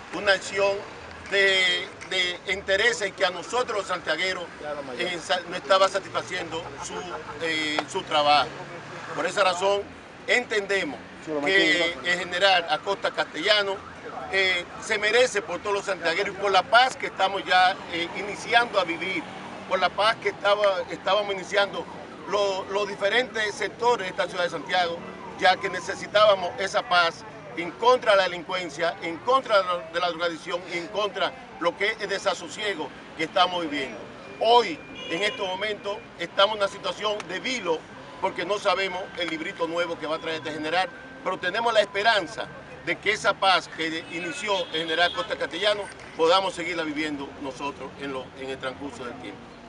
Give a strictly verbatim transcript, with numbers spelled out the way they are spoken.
una acción de, de intereses que a nosotros los santiagueros eh, no estaba satisfaciendo su, eh, su trabajo. Por esa razón entendemos que el general Acosta Castellano eh, se merece por todos los santiagueros y por la paz que estamos ya eh, iniciando a vivir, por la paz que estaba, estábamos iniciando los, los diferentes sectores de esta ciudad de Santiago, ya que necesitábamos esa paz en contra de la delincuencia, en contra de la drogadicción, en contra de lo que es el desasosiego que estamos viviendo. Hoy, en estos momentos, estamos en una situación de vilo porque no sabemos el librito nuevo que va a traer este general, pero tenemos la esperanza de que esa paz que inició el general Acosta Castellano podamos seguirla viviendo nosotros en, lo, en el transcurso del tiempo.